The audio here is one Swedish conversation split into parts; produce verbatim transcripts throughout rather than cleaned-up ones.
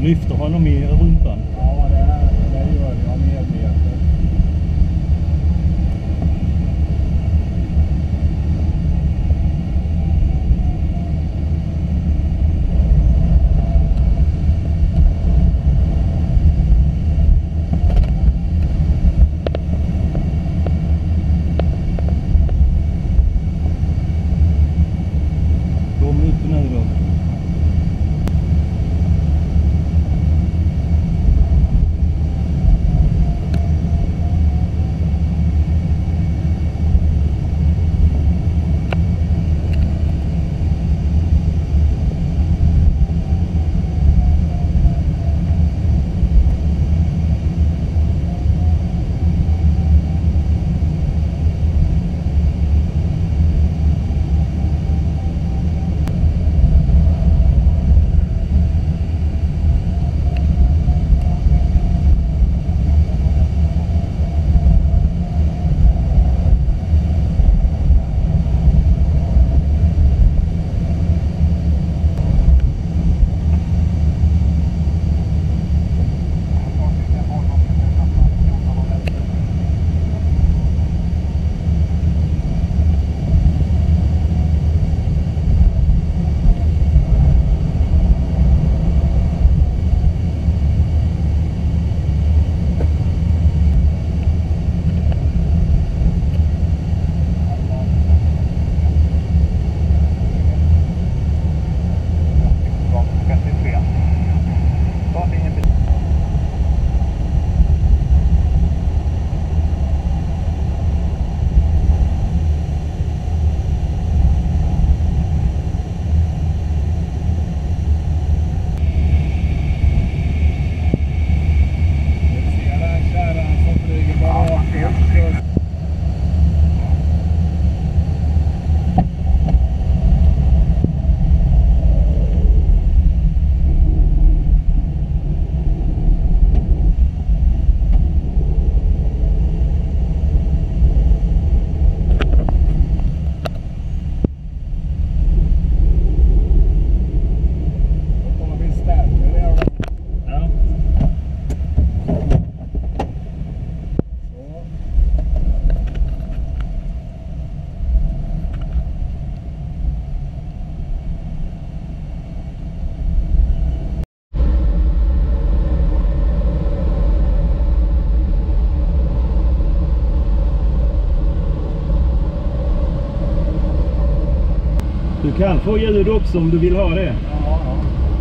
lyfter honom i rumpan. Ja, det, är, det gör jag medvetet. De är ute nu då. Du kan få ljud också om du vill ha det. Ja, ja.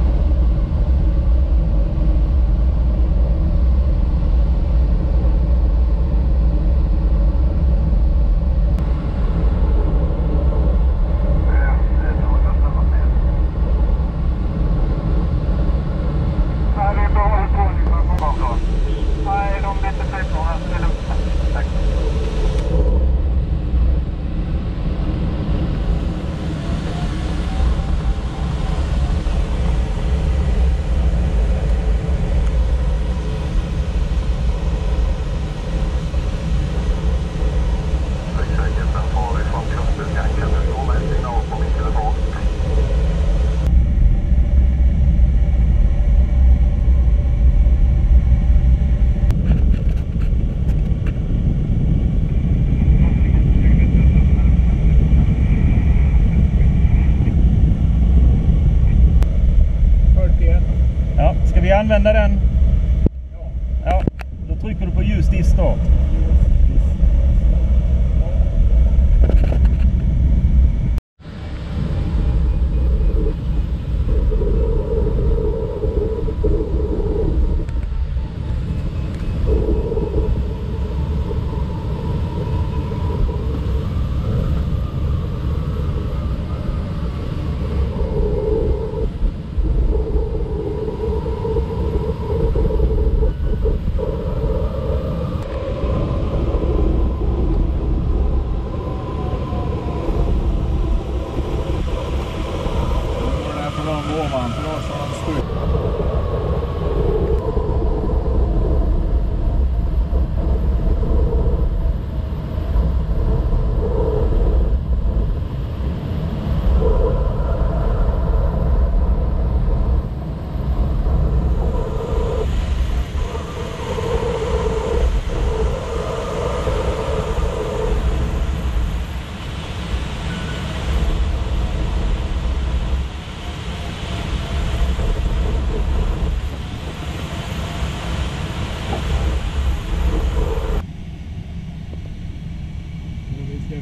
Ja, ska vi använda den? Ja, då trycker du på just i start.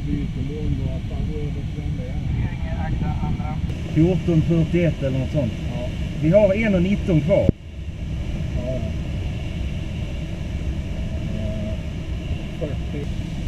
Bytemångatan går över till den där. fjorton fyrtioett eller något sånt. Ja. Vi har en och nitton kvar. Ja. Eh, fyrtio.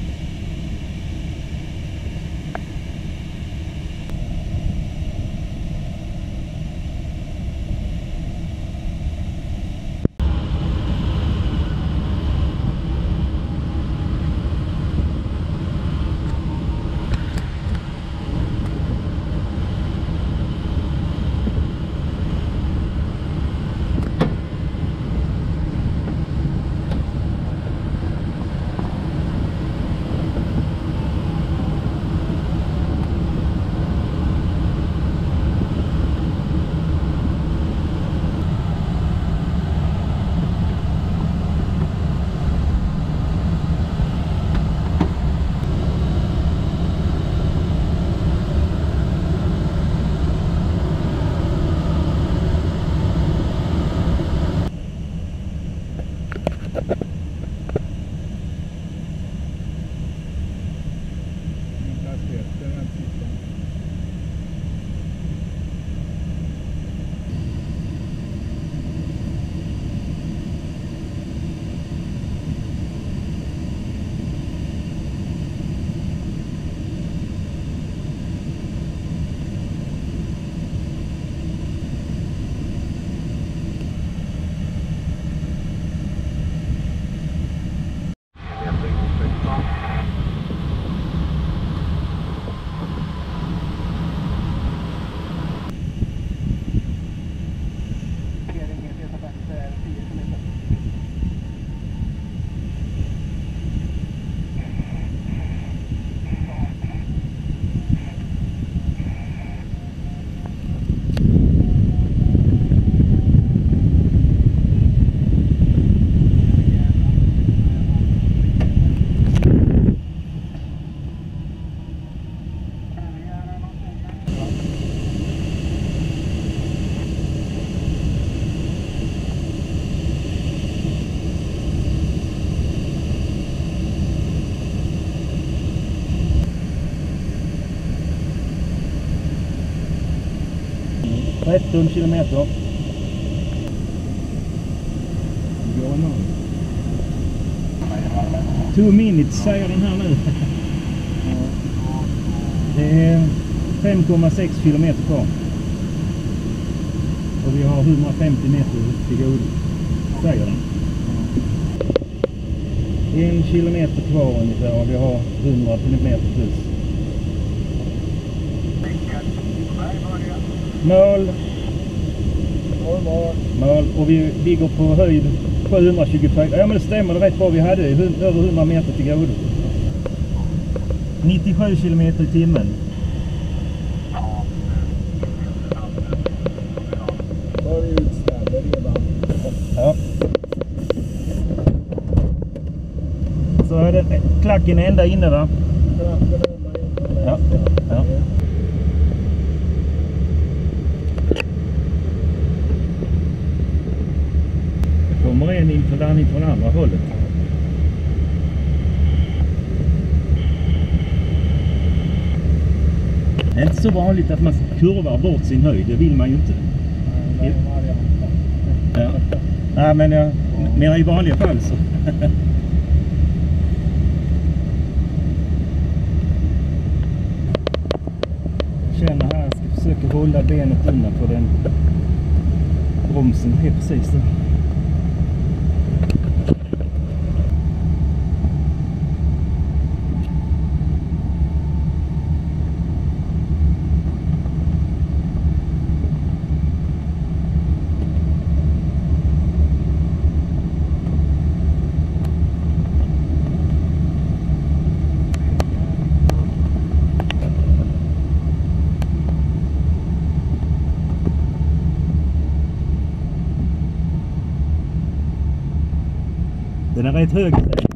tretton kilometer. Ja, no. Two minutes säger den här nu. Det är fem komma sex kilometer kvar. Och vi har hundrafemtio meter till godo, säger den. En kilometer kvar ungefär och vi har hundra kilometer plus. Mål. Mål. Och vi ligger på höjd sjuhundratjugofyra. Ja, men det stämmer, det rätt bra. Vi hade över hundra meter till godo. nittiosju kilometer i timmen. Då är vi utställda redan. Ja. Så är det klacken ända inne, va? Ja. Ja. Kommer en inför den från andra hållet. Det är inte så vanligt att man kurvar bort sin höjd, det vill man ju inte. Ja. Nej, men jag menar i vanliga fall så. Känner här, jag ska försöka hålla benet undan på den bromsen, helt precis där. Den är rätt hög.